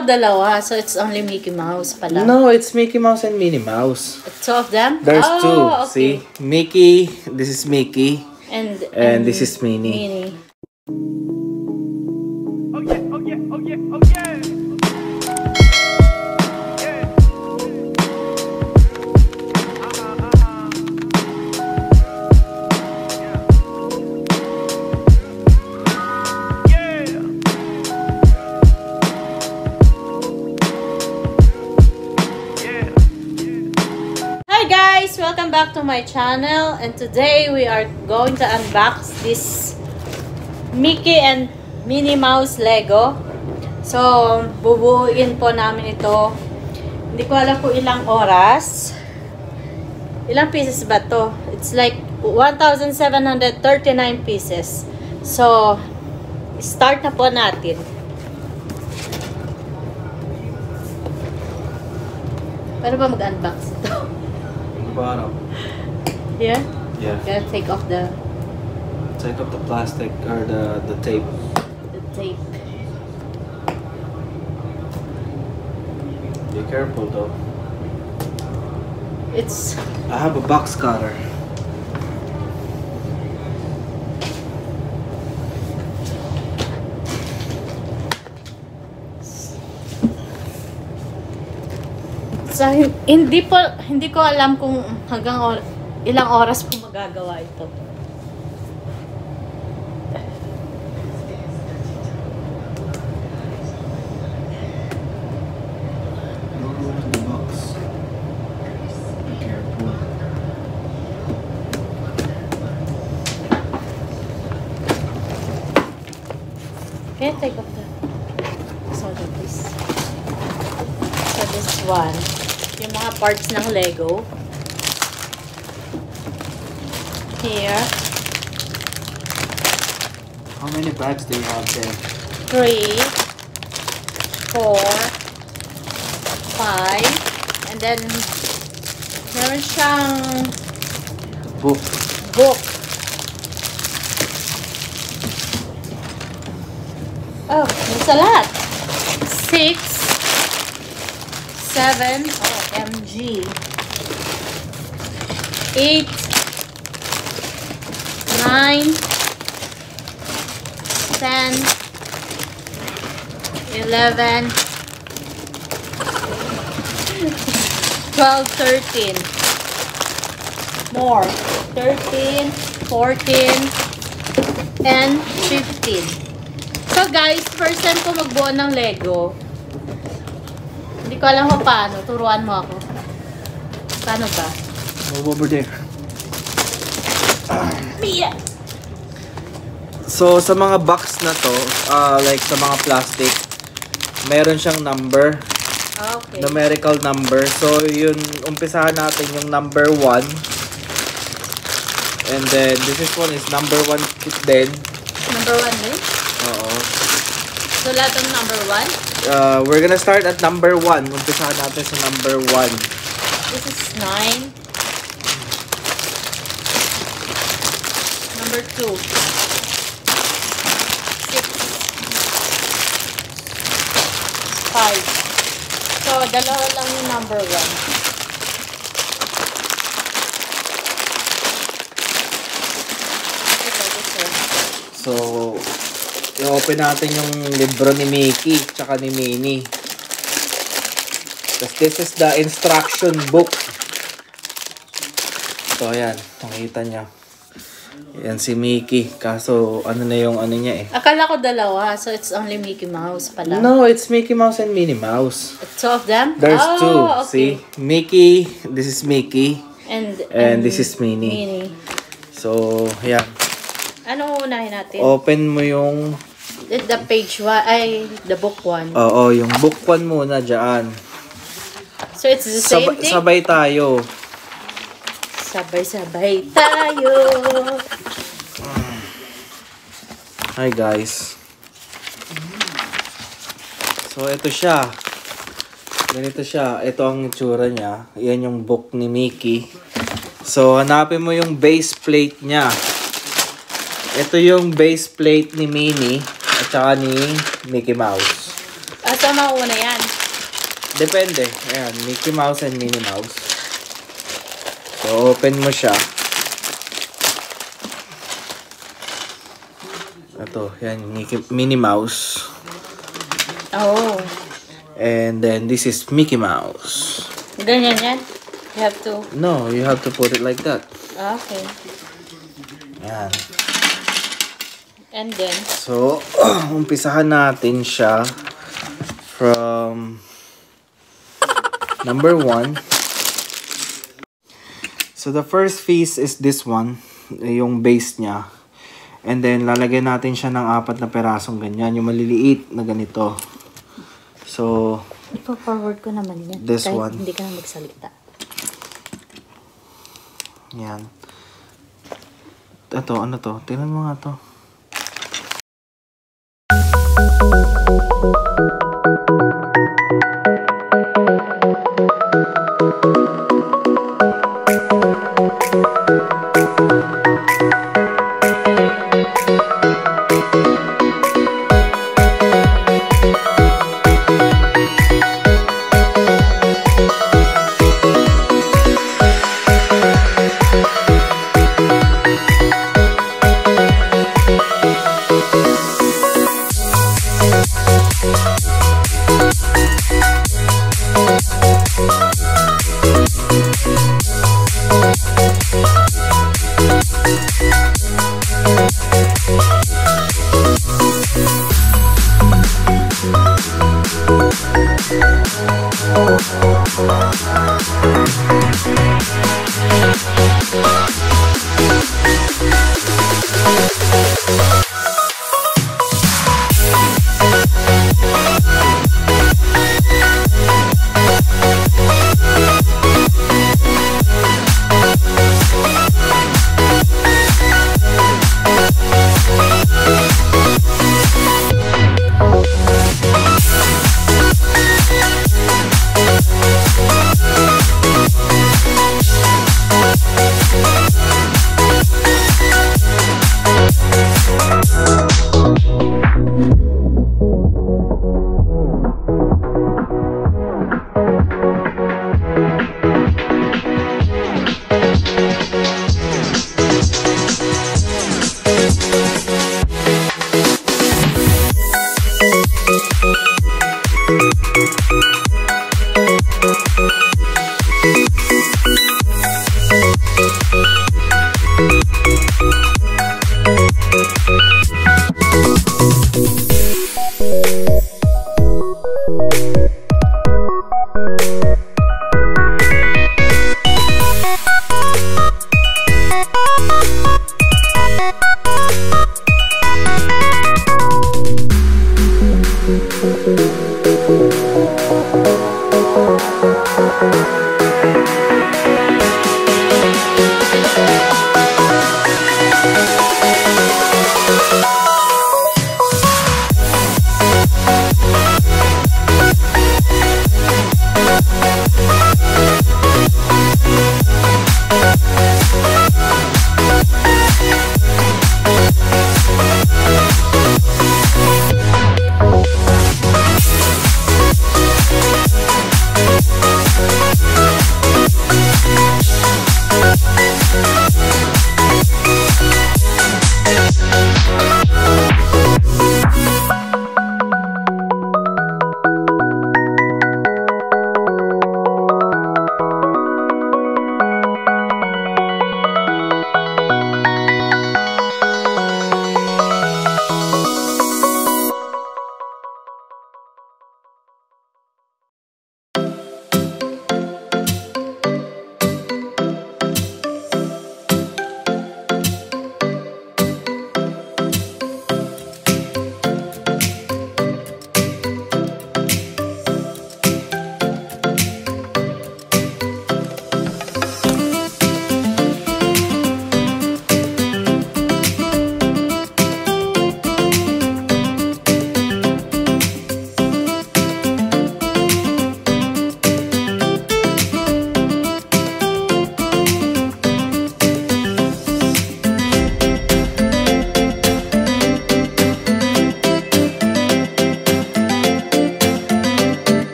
ko dalawa, so it's only Mickey Mouse pala. No, it's Mickey Mouse and Minnie Mouse. Two of them? There's two. Okay. See? Mickey, this is Mickey. And this is Minnie. Minnie. Oh yeah, oh yeah, oh yeah, oh yeah. Welcome back to my channel, and today we are going to unbox this Mickey and Minnie Mouse Lego. So, bubuuin po namin ito. Hindi ko alam kung ilang oras. Ilang pieces ba to? It's like 1,739 pieces. So, start na po natin. Paano ba mag-unbox ito? Bottom. Yeah? Yeah. Gotta take off the plastic or the tape. the tape. Be careful though. I have a box cutter. So, hindi ko alam kung hanggang ilang oras po magagawa ito. The box. Be careful. Okay, take off the solder, please. So, this one. Yung mga parts ng Lego. Here. How many bags do you have there? 3, 4, 5, and then meron siyang Book. Oh, there's a lot. 6, 7, OMG. 8, 9, 10, 11, 12, 13. More. 13, 14, and 15. So guys, first time ko magbuo ng Lego. Hindi ko alam kung paano. Turuan mo ako. Paano ba? Move over there. Mia! So, sa mga box na to, like sa mga plastic, meron siyang number. Okay. Numerical number. So, yun, umpisahan natin yung number 1. And then, this one is number 1 din. Number 1 din? Oo. So, lahat ng number 1? We're gonna start at number 1. Umpisahan natin sa number 1. This is 9. Number 2. 6. 5. So, dalawa lang yung number 1. So, i-open natin yung libro ni Mickey tsaka ni Minnie. Because this is the instruction book. So, ayan. Nakita niya. Yan si Mickey. Kaso, ano na yung ano niya eh. Akala ko dalawa, so it's only Mickey Mouse pala. No, it's Mickey Mouse and Minnie Mouse. Two of them? There's two. Okay. See? Mickey, this is Mickey. And this is Minnie. So, yeah. Ano unahin natin? Open mo yung... The page 1, ay, the book 1. Oo, yung book 1 muna dyan. So, it's the same thing? Sabay tayo. Sabay-sabay tayo. Hi guys. So, ito siya. Ganito siya. Ito ang itsura niya. Yan yung book ni Mickey. So, hanapin mo yung base plate niya. Ito yung base plate ni Minnie at saka ni Mickey Mouse. Gusto mauna yan. Depende. Ayan, Mickey Mouse and Minnie Mouse. So, open mo siya. Ito, yan, Minnie Mouse. Oh. And then, this is Mickey Mouse. Ganyan yan? You have to... No, you have to put it like that. Okay. Yan. And then? So, umpisahan natin siya from number 1. So, the first piece is this one. Yung base niya. And then, lalagyan natin siya ng 4 na perasong ganyan. Yung maliliit na ganito. So, ipo-forward ko naman yan. This kahit one. Hindi ka na magsalita. Yan. Ito, ano to? Tingnan mo nga to.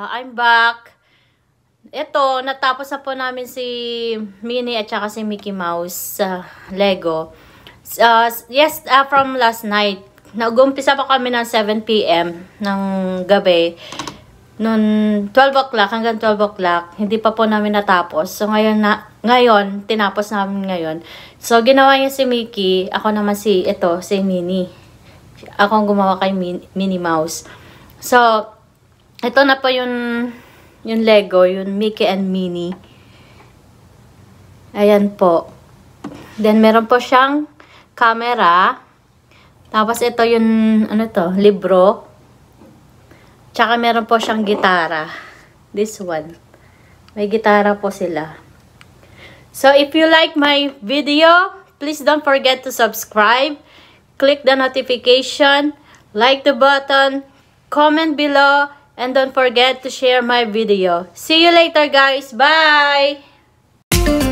I'm back. Ito, natapos na po namin si Minnie at saka si Mickey Mouse sa Lego. Yes, from last night. Nag-umpisa pa kami ng 7 PM ng gabi. Noon 12 o'clock hanggang 12 o'clock, hindi pa po namin natapos. So ngayon tinapos namin ngayon. So ginawa niya si Mickey, ako naman si Minnie. Ako ang gumawa kay Minnie Mouse. So ito na po yung Lego, yung Mickey and Minnie. Ayan po. Then meron po siyang camera. Tapos ito yung libro. Tsaka meron po siyang gitara. This one. May gitara po sila. So if you like my video, please don't forget to subscribe. Click the notification, like the button, comment below, and don't forget to share my video. See you later, guys. Bye!